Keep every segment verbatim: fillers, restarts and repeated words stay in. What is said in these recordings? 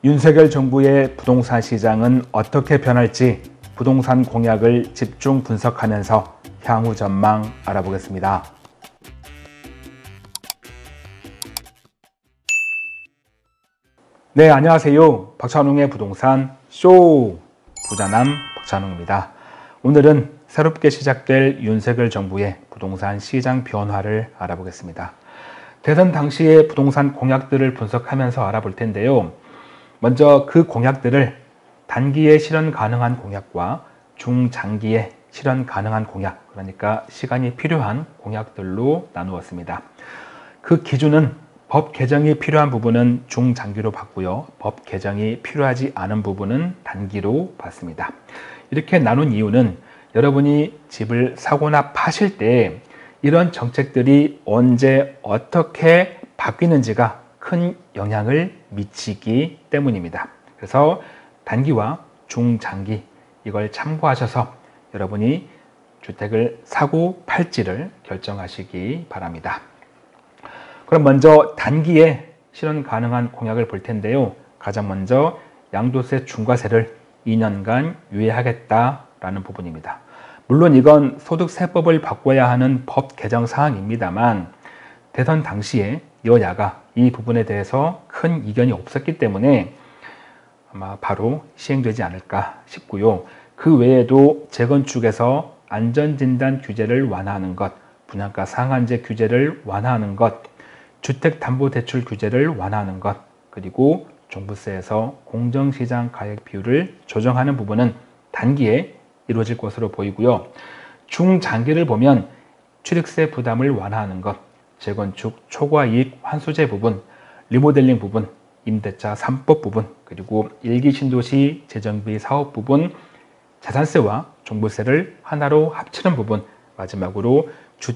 윤석열 정부의 부동산 시장은 어떻게 변할지 부동산 공약을 집중 분석하면서 향후 전망 알아보겠습니다. 네, 안녕하세요. 박찬웅의 부동산 쇼 부자남 박찬웅입니다. 오늘은 새롭게 시작될 윤석열 정부의 부동산 시장 변화를 알아보겠습니다. 대선 당시의 부동산 공약들을 분석하면서 알아볼 텐데요. 먼저 그 공약들을 단기에 실현 가능한 공약과 중장기에 실현 가능한 공약, 그러니까 시간이 필요한 공약들로 나누었습니다. 그 기준은 법 개정이 필요한 부분은 중장기로 봤고요. 법 개정이 필요하지 않은 부분은 단기로 봤습니다. 이렇게 나눈 이유는 여러분이 집을 사거나 파실 때 이런 정책들이 언제 어떻게 바뀌는지가 큰 영향을 미치기 때문입니다. 그래서 단기와 중장기 이걸 참고하셔서 여러분이 주택을 사고 팔지를 결정하시기 바랍니다. 그럼 먼저 단기에 실현 가능한 공약을 볼 텐데요. 가장 먼저 양도세 중과세를 이 년간 유예하겠다라는 부분입니다. 물론 이건 소득세법을 바꿔야 하는 법 개정 사항입니다만 대선 당시에 여야가 이 부분에 대해서 큰 이견이 없었기 때문에 아마 바로 시행되지 않을까 싶고요. 그 외에도 재건축에서 안전진단 규제를 완화하는 것, 분양가 상한제 규제를 완화하는 것, 주택담보대출 규제를 완화하는 것, 그리고 종부세에서 공정시장 가액 비율을 조정하는 부분은 단기에 이루어질 것으로 보이고요. 중장기를 보면 취득세 부담을 완화하는 것, 재건축 초과이익 환수제 부분, 리모델링 부분, 임대차 삼 법 부분, 그리고 일기 신도시 재정비 사업 부분, 자산세와 종부세를 하나로 합치는 부분, 마지막으로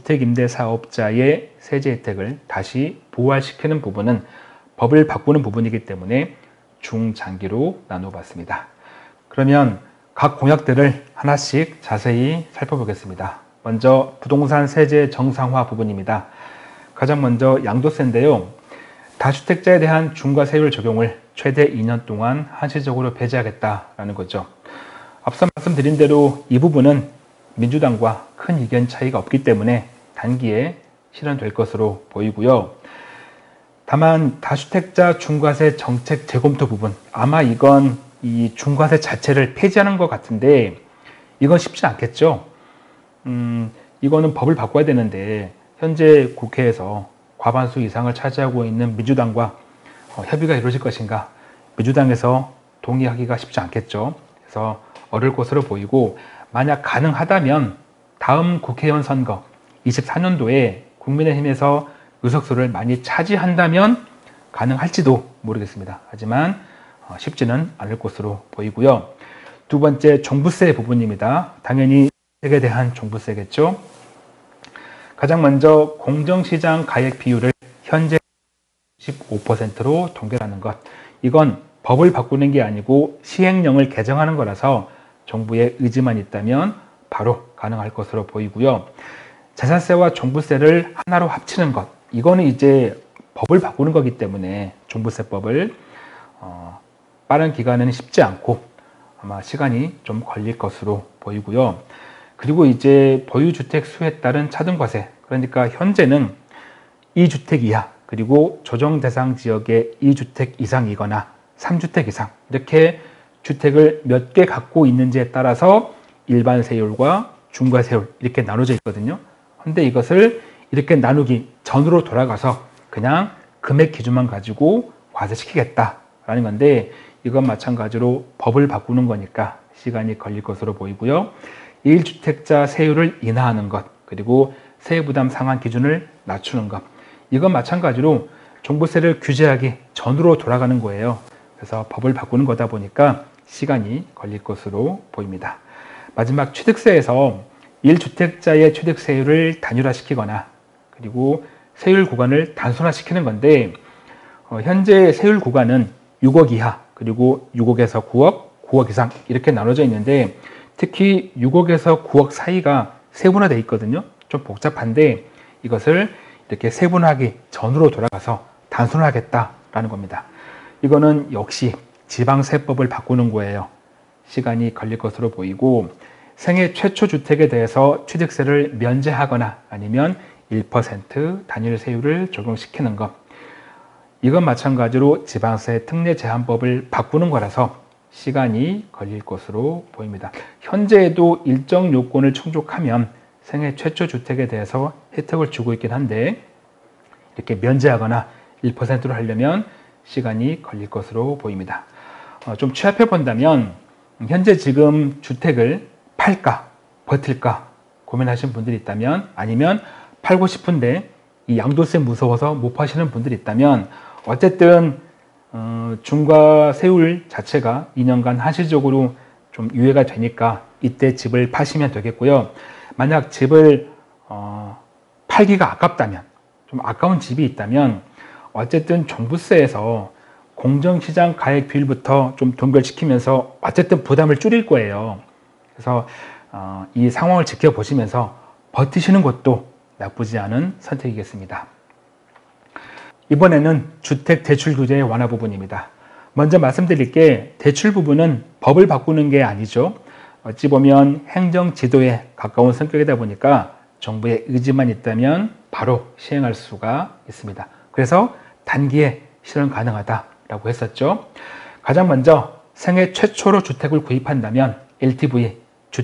주택임대사업자의 세제 혜택을 다시 부활시키는 부분은 법을 바꾸는 부분이기 때문에 중장기로 나눠봤습니다. 그러면 각 공약들을 하나씩 자세히 살펴보겠습니다. 먼저 부동산 세제 정상화 부분입니다. 가장 먼저 양도세인데요. 다주택자에 대한 중과세율 적용을 최대 이 년 동안 한시적으로 배제하겠다라는 거죠. 앞서 말씀드린 대로 이 부분은 민주당과 큰 의견 차이가 없기 때문에 단기에 실현될 것으로 보이고요. 다만 다주택자 중과세 정책 재검토 부분, 아마 이건 이 중과세 자체를 폐지하는 것 같은데 이건 쉽지 않겠죠. 음, 이거는 법을 바꿔야 되는데 현재 국회에서 과반수 이상을 차지하고 있는 민주당과 어, 협의가 이루어질 것인가, 민주당에서 동의하기가 쉽지 않겠죠. 그래서 어려울 것으로 보이고, 만약 가능하다면 다음 국회의원 선거 이십사 년도에 국민의힘에서 의석수를 많이 차지한다면 가능할지도 모르겠습니다. 하지만 어, 쉽지는 않을 것으로 보이고요. 두 번째, 종부세 부분입니다. 당연히 주택에 대한 종부세겠죠. 가장 먼저 공정시장 가액 비율을 현재 십오 퍼센트로 동결하는 것. 이건 법을 바꾸는 게 아니고 시행령을 개정하는 거라서 정부의 의지만 있다면 바로 가능할 것으로 보이고요. 자산세와 종부세를 하나로 합치는 것. 이거는 이제 법을 바꾸는 거기 때문에 종부세법을 어, 빠른 기간에는 쉽지 않고 아마 시간이 좀 걸릴 것으로 보이고요. 그리고 이제 보유주택 수에 따른 차등과세, 그러니까 현재는 이 주택 이하, 그리고 조정 대상 지역의 이 주택 이상이거나 삼 주택 이상, 이렇게 주택을 몇 개 갖고 있는지에 따라서 일반 세율과 중과세율 이렇게 나눠져 있거든요. 그런데 이것을 이렇게 나누기 전으로 돌아가서 그냥 금액 기준만 가지고 과세시키겠다라는 건데, 이건 마찬가지로 법을 바꾸는 거니까 시간이 걸릴 것으로 보이고요. 일 주택자 세율을 인하하는 것, 그리고 세부담 상한 기준을 낮추는 것, 이건 마찬가지로 종부세를 규제하기 전으로 돌아가는 거예요. 그래서 법을 바꾸는 거다 보니까 시간이 걸릴 것으로 보입니다. 마지막 취득세에서 일 주택자의 취득세율을 단일화시키거나 그리고 세율 구간을 단순화시키는 건데, 어, 현재 세율 구간은 육억 이하, 그리고 육억에서 구억, 구억 이상 이렇게 나눠져 있는데, 특히 육억에서 구억 사이가 세분화되어 있거든요. 좀 복잡한데 이것을 이렇게 세분화하기 전으로 돌아가서 단순화하겠다라는 겁니다. 이거는 역시 지방세법을 바꾸는 거예요. 시간이 걸릴 것으로 보이고, 생애 최초 주택에 대해서 취득세를 면제하거나 아니면 일 퍼센트 단일 세율을 적용시키는 것, 이건 마찬가지로 지방세 특례 제한법을 바꾸는 거라서 시간이 걸릴 것으로 보입니다. 현재에도 일정 요건을 충족하면 생애 최초 주택에 대해서 혜택을 주고 있긴 한데, 이렇게 면제하거나 일 퍼센트로 하려면 시간이 걸릴 것으로 보입니다. 어, 좀 취합해 본다면, 현재 지금 주택을 팔까 버틸까 고민하시는 분들이 있다면, 아니면 팔고 싶은데 이 양도세 무서워서 못 파시는 분들이 있다면, 어쨌든 어, 중과세율 자체가 이 년간 한시적으로 좀 유예가 되니까 이때 집을 파시면 되겠고요. 만약 집을 어, 팔기가 아깝다면, 좀 아까운 집이 있다면, 어쨌든 종부세에서 공정시장 가액 비율부터 좀 동결시키면서 어쨌든 부담을 줄일 거예요. 그래서 어, 이 상황을 지켜보시면서 버티시는 것도 나쁘지 않은 선택이겠습니다. 이번에는 주택 대출 규제의 완화 부분입니다. 먼저 말씀드릴 게, 대출 부분은 법을 바꾸는 게 아니죠. 어찌 보면 행정 지도에 가까운 성격이다 보니까 정부의 의지만 있다면 바로 시행할 수가 있습니다. 그래서 단기에 실현 가능하다라고 했었죠. 가장 먼저 생애 최초로 주택을 구입한다면 엘티브이,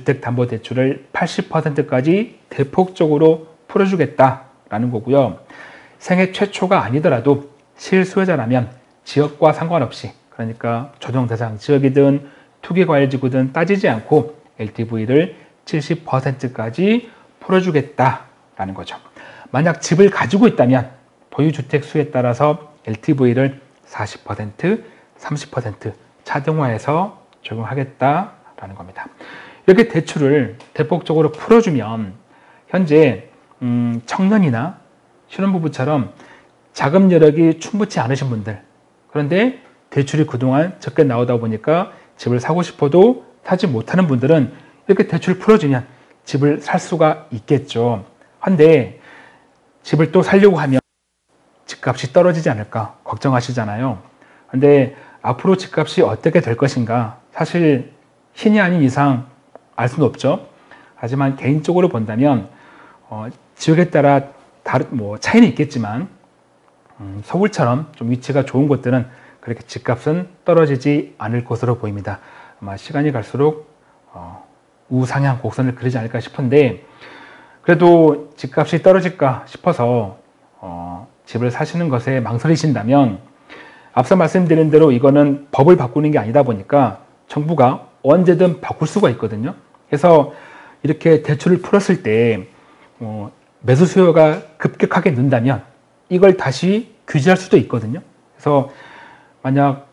주택담보대출을 팔십 퍼센트까지 대폭적으로 풀어주겠다라는 거고요. 생애 최초가 아니더라도 실수요자라면 지역과 상관없이, 그러니까 조정대상 지역이든 투기과열지구든 따지지 않고 엘티브이를 칠십 퍼센트까지 풀어주겠다라는 거죠. 만약 집을 가지고 있다면 보유주택 수에 따라서 엘티브이를 사십 퍼센트, 삼십 퍼센트 차등화해서 적용하겠다라는 겁니다. 이렇게 대출을 대폭적으로 풀어주면 현재 음, 청년이나 신혼부부처럼 자금 여력이 충분치 않으신 분들, 그런데 대출이 그동안 적게 나오다 보니까 집을 사고 싶어도 사지 못하는 분들은 이렇게 대출을 풀어주면 집을 살 수가 있겠죠. 한데 집을 또 살려고 하면 집값이 떨어지지 않을까 걱정하시잖아요. 근데 앞으로 집값이 어떻게 될 것인가, 사실 신이 아닌 이상 알 수는 없죠. 하지만 개인적으로 본다면 어, 지역에 따라 다른 뭐 차이는 있겠지만 음, 서울처럼 좀 위치가 좋은 곳들은 그렇게 집값은 떨어지지 않을 것으로 보입니다. 아마 시간이 갈수록 어, 우상향 곡선을 그리지 않을까 싶은데, 그래도 집값이 떨어질까 싶어서 어, 집을 사시는 것에 망설이신다면, 앞서 말씀드린 대로 이거는 법을 바꾸는 게 아니다 보니까 정부가 언제든 바꿀 수가 있거든요. 그래서 이렇게 대출을 풀었을 때 어, 매수 수요가 급격하게 는다면 이걸 다시 규제할 수도 있거든요. 그래서 만약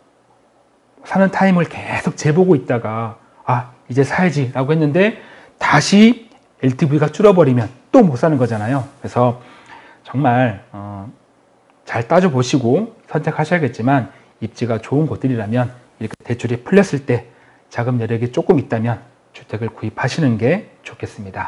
사는 타임을 계속 재보고 있다가 아 이제 사야지 라고 했는데 다시 엘티브이가 줄어버리면 또 못 사는 거잖아요. 그래서 정말 어, 잘 따져보시고 선택하셔야겠지만, 입지가 좋은 곳들이라면 이렇게 대출이 풀렸을 때 자금 여력이 조금 있다면 주택을 구입하시는 게 좋겠습니다.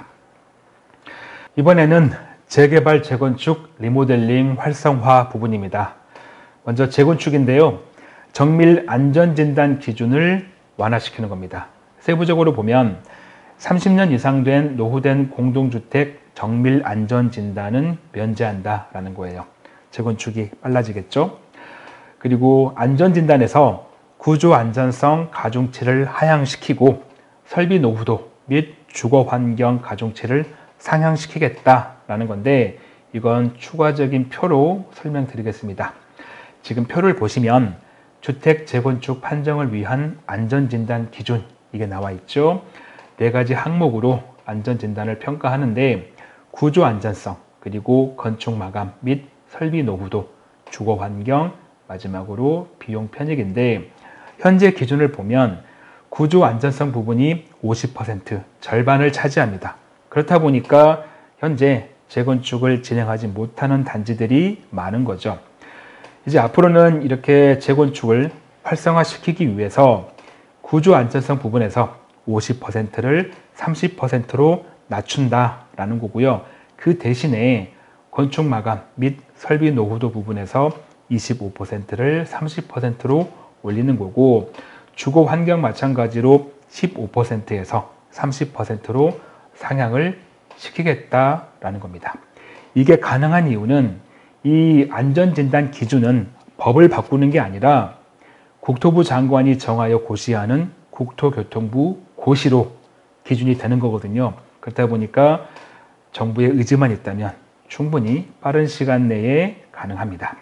이번에는 재개발, 재건축, 리모델링, 활성화 부분입니다. 먼저 재건축인데요. 정밀 안전진단 기준을 완화시키는 겁니다. 세부적으로 보면 삼십 년 이상 된 노후된 공동주택 정밀 안전진단은 면제한다라는 거예요. 재건축이 빨라지겠죠. 그리고 안전진단에서 구조 안전성 가중치를 하향시키고 설비 노후도 및 주거환경 가중치를 상향시키겠다라는 건데, 이건 추가적인 표로 설명드리겠습니다. 지금 표를 보시면 주택 재건축 판정을 위한 안전진단 기준, 이게 나와 있죠. 네 가지 항목으로 안전진단을 평가하는데, 구조 안전성, 그리고 건축 마감 및 설비 노후도, 주거 환경, 마지막으로 비용 편익인데, 현재 기준을 보면 구조 안전성 부분이 오십 퍼센트, 절반을 차지합니다. 그렇다 보니까 현재 재건축을 진행하지 못하는 단지들이 많은 거죠. 이제 앞으로는 이렇게 재건축을 활성화시키기 위해서 구조 안전성 부분에서 오십 퍼센트를 삼십 퍼센트로 낮춘다라는 거고요. 그 대신에 건축 마감 및 설비 노후도 부분에서 이십오 퍼센트를 삼십 퍼센트로 올리는 거고, 주거 환경 마찬가지로 십오 퍼센트에서 삼십 퍼센트로 상향을 시키겠다라는 겁니다. 이게 가능한 이유는 이 안전진단 기준은 법을 바꾸는 게 아니라 국토부 장관이 정하여 고시하는 국토교통부 고시로 기준이 되는 거거든요. 그렇다 보니까 정부의 의지만 있다면 충분히 빠른 시간 내에 가능합니다.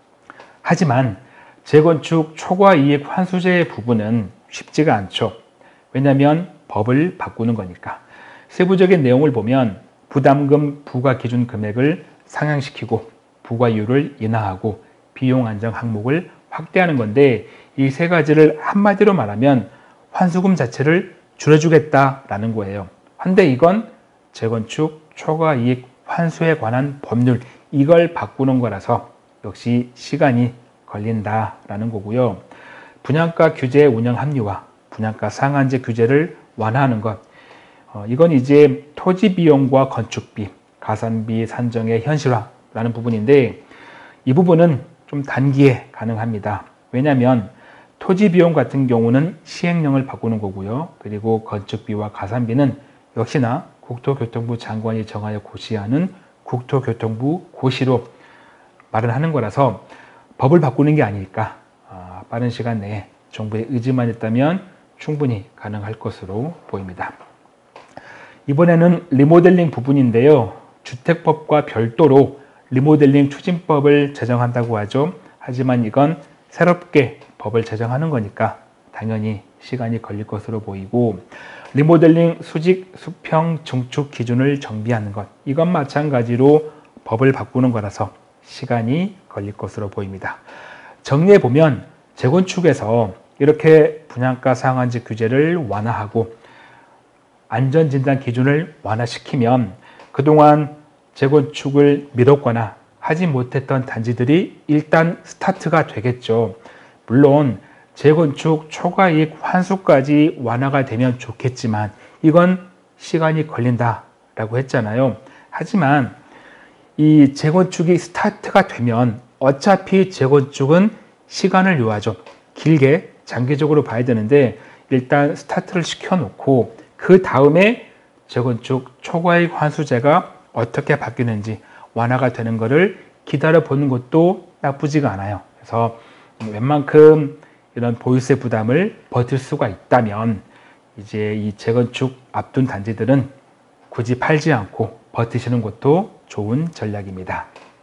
하지만 재건축 초과이익 환수제 부분은 쉽지가 않죠. 왜냐하면 법을 바꾸는 거니까. 세부적인 내용을 보면 부담금 부과 기준 금액을 상향시키고 부과율을 인하하고 비용 안정 항목을 확대하는 건데, 이 세 가지를 한마디로 말하면 환수금 자체를 줄여주겠다라는 거예요. 근데 이건 재건축 초과이익 환수에 관한 법률, 이걸 바꾸는 거라서 역시 시간이 걸린다라는 거고요. 분양가 규제 운영 합리화, 분양가 상한제 규제를 완화하는 것, 어, 이건 이제 토지 비용과 건축비, 가산비 산정의 현실화라는 부분인데, 이 부분은 좀 단기에 가능합니다. 왜냐하면 토지 비용 같은 경우는 시행령을 바꾸는 거고요. 그리고 건축비와 가산비는 역시나 국토교통부 장관이 정하여 고시하는 국토교통부 고시로 마련하는 거라서 법을 바꾸는 게 아니니까 아, 빠른 시간 내에 정부의 의지만 있다면 충분히 가능할 것으로 보입니다. 이번에는 리모델링 부분인데요. 주택법과 별도로 리모델링 추진법을 제정한다고 하죠. 하지만 이건 새롭게 법을 제정하는 거니까 당연히 시간이 걸릴 것으로 보이고, 리모델링 수직 수평 증축 기준을 정비하는 것, 이건 마찬가지로 법을 바꾸는 거라서 시간이 걸릴 것으로 보입니다. 정리해 보면 재건축에서 이렇게 분양가 상한제 규제를 완화하고 안전진단 기준을 완화시키면 그동안 재건축을 미뤘거나 하지 못했던 단지들이 일단 스타트가 되겠죠. 물론 재건축 초과이익 환수까지 완화가 되면 좋겠지만 이건 시간이 걸린다라고 했잖아요. 하지만 이 재건축이 스타트가 되면 어차피 재건축은 시간을 요하죠. 길게 장기적으로 봐야 되는데 일단 스타트를 시켜놓고 그 다음에 재건축 초과이익 환수제가 어떻게 바뀌는지 완화가 되는 것을 기다려 보는 것도 나쁘지가 않아요. 그래서 웬만큼 이런 보유세 부담을 버틸 수가 있다면 이제 이 재건축 앞둔 단지들은 굳이 팔지 않고 버티시는 것도 좋은 전략입니다.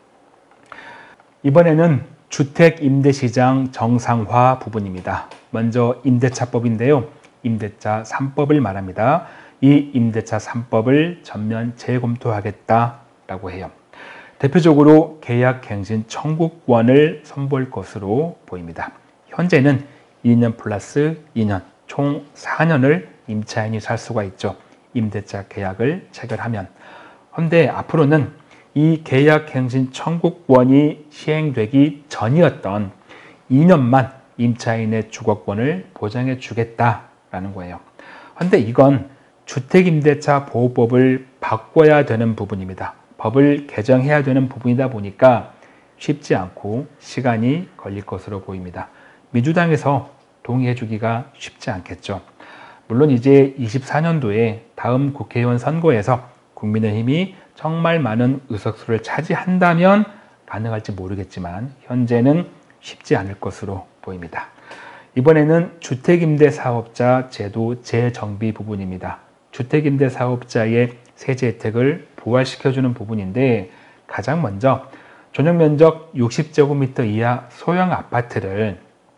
이번에는 주택 임대시장 정상화 부분입니다. 먼저 임대차법인데요. 임대차 삼 법을 말합니다. 이 임대차 삼 법을 전면 재검토하겠다라고 해요. 대표적으로 계약갱신 청구권을 선보일 것으로 보입니다. 현재는 이 년 플러스 이 년, 총 사 년을 임차인이 살 수가 있죠. 임대차 계약을 체결하면. 그런데 앞으로는 이 계약갱신 청구권이 시행되기 전이었던 이 년만 임차인의 주거권을 보장해 주겠다라는 거예요. 그런데 이건 주택임대차 보호법을 바꿔야 되는 부분입니다. 법을 개정해야 되는 부분이다 보니까 쉽지 않고 시간이 걸릴 것으로 보입니다. 민주당에서 동의해 주기가 쉽지 않겠죠. 물론 이제 이십사 년도에 다음 국회의원 선거에서 국민의힘이 정말 많은 의석수를 차지한다면 가능할지 모르겠지만 현재는 쉽지 않을 것으로 보입니다. 이번에는 주택임대사업자 제도 재정비 부분입니다. 주택임대사업자의 세제 혜택을 부활시켜주는 부분인데, 가장 먼저 전용면적 육십 제곱미터 이하 소형 아파트를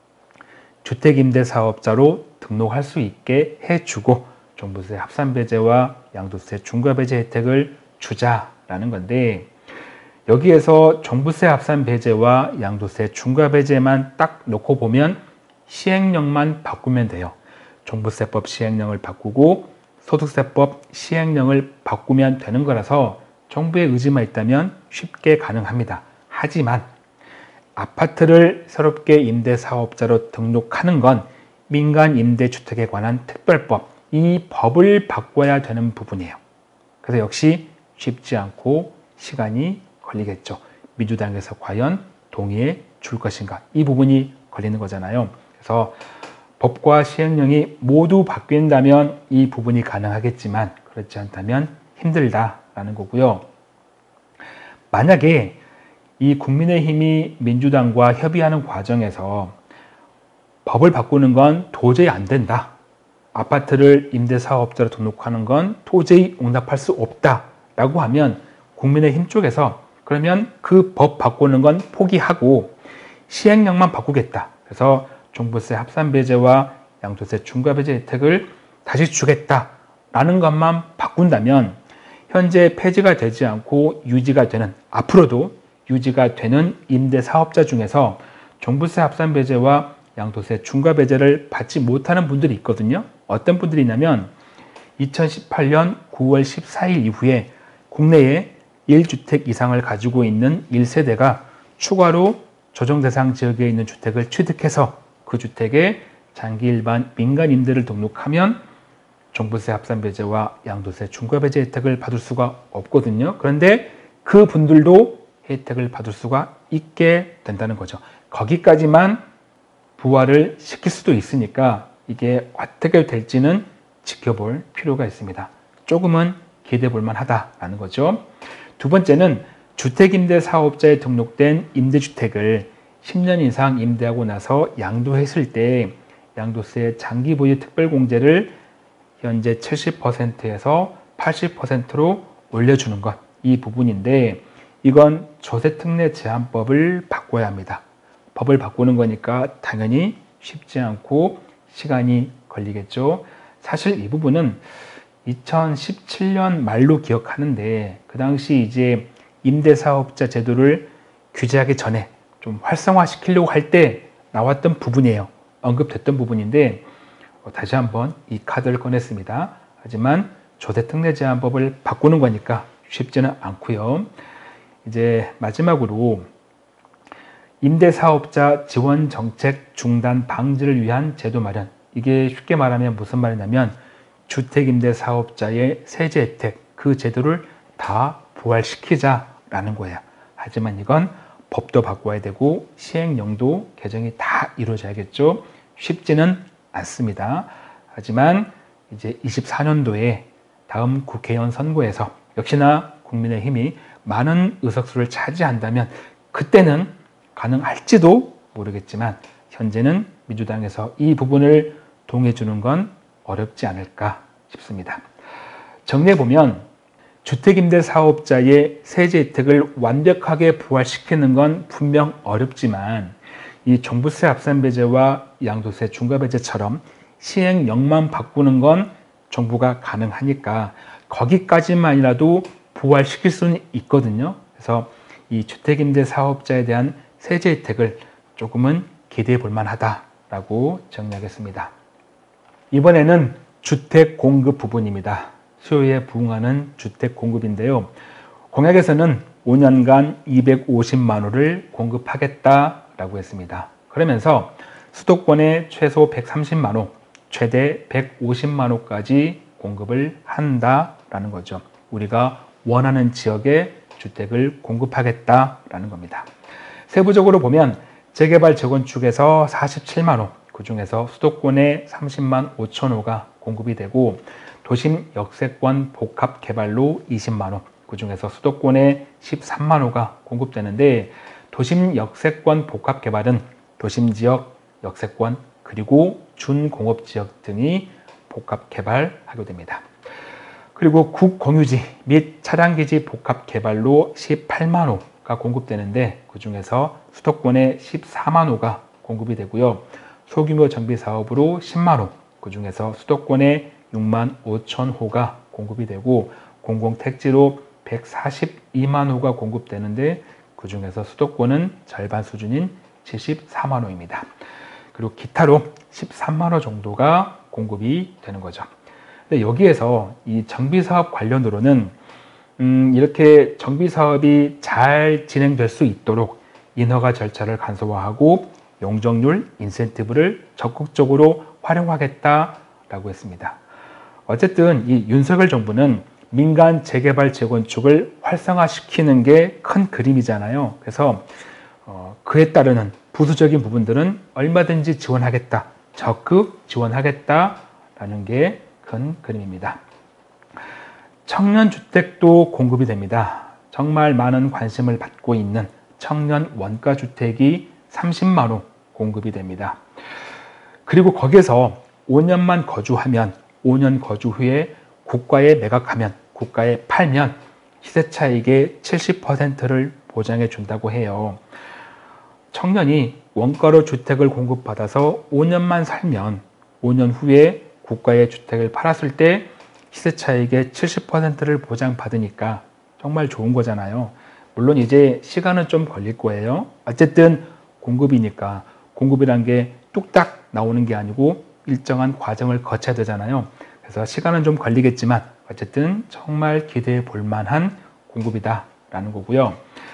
주택임대사업자로 등록할 수 있게 해주고 종부세 합산배제와 양도세 중과배제 혜택을 주자라는 건데, 여기에서 종부세 합산배제와 양도세 중과배제만 딱 놓고 보면 시행령만 바꾸면 돼요. 종부세법 시행령을 바꾸고 소득세법 시행령을 바꾸면 되는 거라서 정부의 의지만 있다면 쉽게 가능합니다. 하지만 아파트를 새롭게 임대사업자로 등록하는 건 민간임대주택에 관한 특별법, 이 법을 바꿔야 되는 부분이에요. 그래서 역시 쉽지 않고 시간이 걸리겠죠. 민주당에서 과연 동의해 줄 것인가, 이 부분이 걸리는 거잖아요. 그래서 법과 시행령이 모두 바뀐다면 이 부분이 가능하겠지만 그렇지 않다면 힘들다라는 거고요. 만약에 이 국민의힘이 민주당과 협의하는 과정에서 법을 바꾸는 건 도저히 안 된다. 아파트를 임대사업자로 등록하는 건 도저히 용납할 수 없다라고 하면 국민의힘 쪽에서 그러면 그 법 바꾸는 건 포기하고 시행령만 바꾸겠다. 그래서 종부세 합산배제와 양도세 중과배제 혜택을 다시 주겠다라는 것만 바꾼다면 현재 폐지가 되지 않고 유지가 되는, 앞으로도 유지가 되는 임대사업자 중에서 종부세 합산배제와 양도세 중과배제를 받지 못하는 분들이 있거든요. 어떤 분들이 있냐면 이천십팔 년 구월 십사일 이후에 국내에 일 주택 이상을 가지고 있는 일 세대가 추가로 조정대상 지역에 있는 주택을 취득해서 그 주택에 장기 일반 민간 임대를 등록하면 종부세 합산배제와 양도세 중과배제 혜택을 받을 수가 없거든요. 그런데 그 분들도 혜택을 받을 수가 있게 된다는 거죠. 거기까지만 부활을 시킬 수도 있으니까 이게 어떻게 될지는 지켜볼 필요가 있습니다. 조금은 기대해 볼 만하다라는 거죠. 두 번째는 주택임대사업자에 등록된 임대주택을 십 년 이상 임대하고 나서 양도했을 때 양도세 장기보유 특별공제를 현재 칠십 퍼센트에서 팔십 퍼센트로 올려주는 것, 이 부분인데 이건 조세특례 제한법을 바꿔야 합니다. 법을 바꾸는 거니까 당연히 쉽지 않고 시간이 걸리겠죠. 사실 이 부분은 이천십칠 년 말로 기억하는데 그 당시 이제 임대사업자 제도를 규제하기 전에 좀 활성화시키려고 할 때 나왔던 부분이에요. 언급됐던 부분인데 다시 한번 이 카드를 꺼냈습니다. 하지만 조세특례 제한법을 바꾸는 거니까 쉽지는 않고요. 이제 마지막으로 임대사업자 지원 정책 중단 방지를 위한 제도 마련. 이게 쉽게 말하면 무슨 말이냐면 주택임대사업자의 세제 혜택, 그 제도를 다 부활시키자라는 거예요. 하지만 이건 법도 바꿔야 되고 시행령도 개정이 다 이루어져야겠죠. 쉽지는 않습니다. 하지만 이제 이십사 년도에 다음 국회의원 선거에서 역시나 국민의힘이 많은 의석수를 차지한다면 그때는 가능할지도 모르겠지만 현재는 민주당에서 이 부분을 동의해 주는 건 어렵지 않을까 싶습니다. 정리해보면 주택임대사업자의 세제 혜택을 완벽하게 부활시키는 건 분명 어렵지만 이 종부세 합산배제와 양도세 중과배제처럼 시행령만 바꾸는 건 정부가 가능하니까 거기까지만이라도 부활시킬 수는 있거든요. 그래서 이 주택임대사업자에 대한 세제 혜택을 조금은 기대해 볼 만하다라고 정리하겠습니다. 이번에는 주택 공급 부분입니다. 수요에 부응하는 주택 공급인데요. 공약에서는 오 년간 이백오십만 호를 공급하겠다라고 했습니다. 그러면서 수도권에 최소 백삼십만 호, 최대 백오십만 호까지 공급을 한다라는 거죠. 우리가 원하는 지역에 주택을 공급하겠다라는 겁니다. 세부적으로 보면 재개발 재건축에서 사십칠만 호, 그 중에서 수도권에 삼십만 오천 호가 공급이 되고 도심 역세권 복합 개발로 이십만 호, 그 중에서 수도권에 십삼만 호가 공급되는데 도심 역세권 복합 개발은 도심 지역, 역세권, 그리고 준공업 지역 등이 복합 개발하게 됩니다. 그리고 국공유지 및 차량기지 복합 개발로 십팔만 호가 공급되는데 그 중에서 수도권에 십사만 호가 공급이 되고요. 소규모 정비 사업으로 십만 호, 그 중에서 수도권에 육만 오천 호가 공급이 되고 공공택지로 백사십이만 호가 공급되는데 그 중에서 수도권은 절반 수준인 칠십사만 호입니다. 그리고 기타로 십삼만 호 정도가 공급이 되는 거죠. 근데 여기에서 이 정비사업 관련으로는 음, 이렇게 정비사업이 잘 진행될 수 있도록 인허가 절차를 간소화하고 용적률, 인센티브를 적극적으로 활용하겠다라고 했습니다. 어쨌든 이 윤석열 정부는 민간 재개발 재건축을 활성화시키는 게 큰 그림이잖아요. 그래서 어, 그에 따르는 부수적인 부분들은 얼마든지 지원하겠다, 적극 지원하겠다라는 게 큰 그림입니다. 청년주택도 공급이 됩니다. 정말 많은 관심을 받고 있는 청년 원가주택이 삼십만 호 공급이 됩니다. 그리고 거기에서 오 년만 거주하면, 오 년 거주 후에 국가에 매각하면, 국가에 팔면 시세차익의 칠십 퍼센트를 보장해 준다고 해요. 청년이 원가로 주택을 공급받아서 오 년만 살면 오 년 후에 국가의 주택을 팔았을 때 시세차익의 칠십 퍼센트를 보장받으니까 정말 좋은 거잖아요. 물론 이제 시간은 좀 걸릴 거예요. 어쨌든 공급이니까, 공급이란 게 뚝딱 나오는 게 아니고 일정한 과정을 거쳐야 되잖아요. 그래서 시간은 좀 걸리겠지만 어쨌든 정말 기대해 볼 만한 공급이다라는 거고요.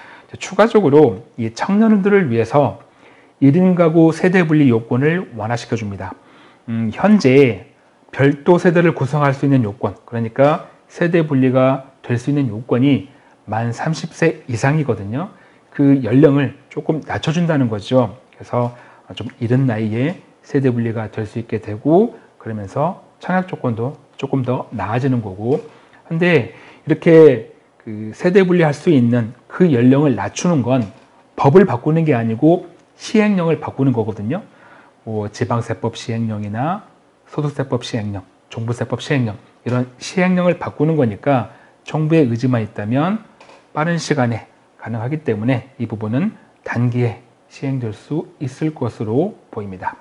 추가적으로 이 청년들을 위해서 일 인 가구 세대 분리 요건을 완화시켜 줍니다. 음, 현재 별도 세대를 구성할 수 있는 요건, 그러니까 세대 분리가 될 수 있는 요건이 만 삼십 세 이상이거든요. 그 연령을 조금 낮춰준다는 거죠. 그래서 좀 이른 나이에 세대 분리가 될 수 있게 되고, 그러면서 청약 조건도 조금 더 나아지는 거고. 근데 이렇게 그 세대 분리할 수 있는 그 연령을 낮추는 건 법을 바꾸는 게 아니고 시행령을 바꾸는 거거든요. 뭐 지방세법 시행령이나 소득세법 시행령, 종부세법 시행령, 이런 시행령을 바꾸는 거니까 정부의 의지만 있다면 빠른 시간에 가능하기 때문에 이 부분은 단기에 시행될 수 있을 것으로 보입니다.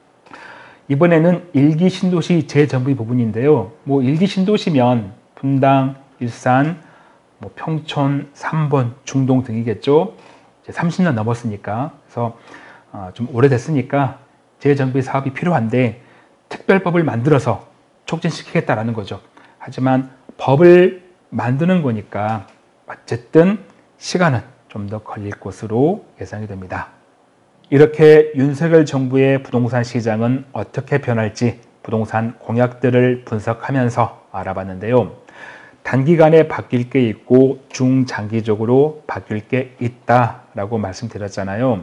이번에는 일기 신도시 재정비 부분인데요. 뭐 일기 신도시면 분당, 일산, 뭐 평촌, 삼본, 중동 등이겠죠. 이제 삼십 년 넘었으니까, 그래서 어, 좀 오래됐으니까 재정비 사업이 필요한데 특별법을 만들어서 촉진시키겠다라는 거죠. 하지만 법을 만드는 거니까 어쨌든 시간은 좀 더 걸릴 것으로 예상이 됩니다. 이렇게 윤석열 정부의 부동산 시장은 어떻게 변할지 부동산 공약들을 분석하면서 알아봤는데요. 단기간에 바뀔 게 있고 중장기적으로 바뀔 게 있다라고 말씀드렸잖아요.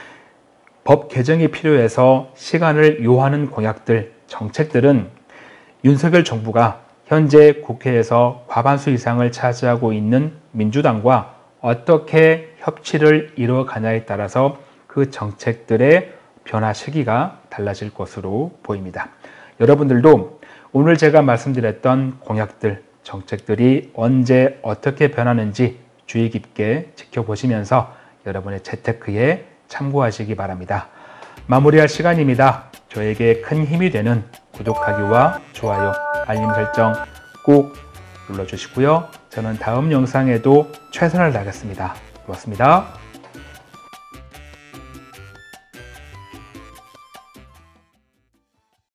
법 개정이 필요해서 시간을 요하는 공약들, 정책들은 윤석열 정부가 현재 국회에서 과반수 이상을 차지하고 있는 민주당과 어떻게 협치를 이루어가냐에 따라서 그 정책들의 변화 시기가 달라질 것으로 보입니다. 여러분들도 오늘 제가 말씀드렸던 공약들, 정책들이 언제 어떻게 변하는지 주의 깊게 지켜보시면서 여러분의 재테크에 참고하시기 바랍니다. 마무리할 시간입니다. 저에게 큰 힘이 되는 구독하기와 좋아요, 알림 설정 꼭 눌러주시고요. 저는 다음 영상에도 최선을 다하겠습니다. 고맙습니다.